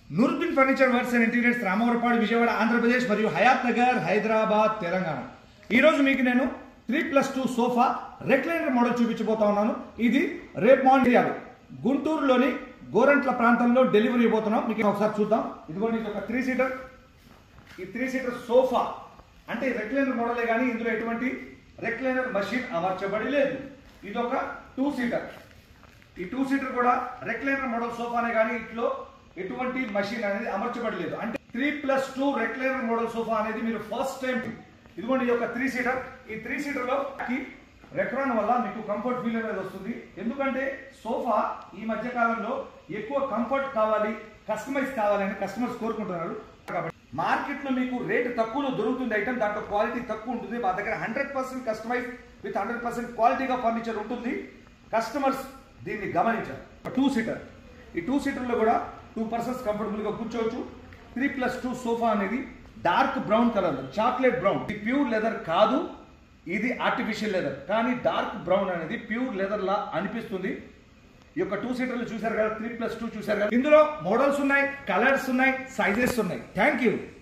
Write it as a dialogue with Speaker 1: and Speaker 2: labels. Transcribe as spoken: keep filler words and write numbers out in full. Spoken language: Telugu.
Speaker 1: నూర్బిన్ furniture works and interiors Ramavarapadu Vijayawada Andhra Pradesh మరియు హయాత్ నగర్ హైదరాబాద్ తెలంగాణ. ఈ రోజు మీకు నేను three plus two sofa recliner model చూపించబోతా ఉన్నాను. ఇది రేపు మార్నింగ్ గుంటూరులోని గోరంట్ల ప్రాంతంలో డెలివరీ ఇవ్వబోతున్నాం. మీకు ఒకసారి చూద్దాం. ఇదిగోండి, ఇది ఒక త్రీ సీటర్ ఈ త్రీ సీటర్ సోఫా అంటే రెక్లైనర్ మోడలే కానీ ఇందులో ఎటువంటి రెక్లైనర్ మషిన్ అమర్చబడి లేదు. ఇది ఒక టూ సీటర్ ఈ టూ సీటర్ కూడా రెక్లైనర్ మోడల్ సోఫానే కానీ ఇట్లో ఎటువంటి మషిన్ అనేది అమర్చబడలేదు. అంటే three plus two recliner model sofa అనేది మీరు ఫస్ట్ టైం. ఇదిగోండి, ఈ యొక్క త్రీ సీటర్ ఈ త్రీ సీటర్ లో రెక్రాన్ వల్ల మీకు కంఫర్ట్ ఫీల్ అనేది వస్తుంది. ఎందుకంటే సోఫా ఈ మధ్య కాలంలో ఎక్కువ కంఫర్ట్ కావాలి, కస్టమైజ్ కావాలని కస్టమర్స్ కోరుకుంటున్నారు. కాబట్టి మార్కెట్ లో మీకు రేట్ తక్కువలో దొరుకుతుంది ఐటమ్, దాంట్లో క్వాలిటీ తక్కువ ఉంటుంది. మా దగ్గర hundred percent customise with hundred percent క్వాలిటీగా ఫర్నిచర్ ఉంటుంది. కస్టమర్స్ దీన్ని గమనించారు. టూ సీటర్ ఈ టూ సీటర్ లో కూడా టూ పర్సన్స్ కంఫర్టబుల్ గా కూర్చోవచ్చు. త్రీ ప్లస్ టూ సోఫా అనేది dark brown colour, chocolate brown. ఇది ప్యూర్ లెదర్ కాదు, ఇది ఆర్టిఫిషియల్ లెదర్. కానీ డార్క్ బ్రౌన్ అనేది ప్యూర్ లెదర్ లా అనిపిస్తుంది. ఈ యొక్క టూ సీటర్లు చూసారు కదా, త్రీ ప్లస్ టూ చూసారు కదా. ఇందులో మోడల్స్ ఉన్నాయి, కలర్స్ ఉన్నాయి, సైజెస్ ఉన్నాయి. Thank you.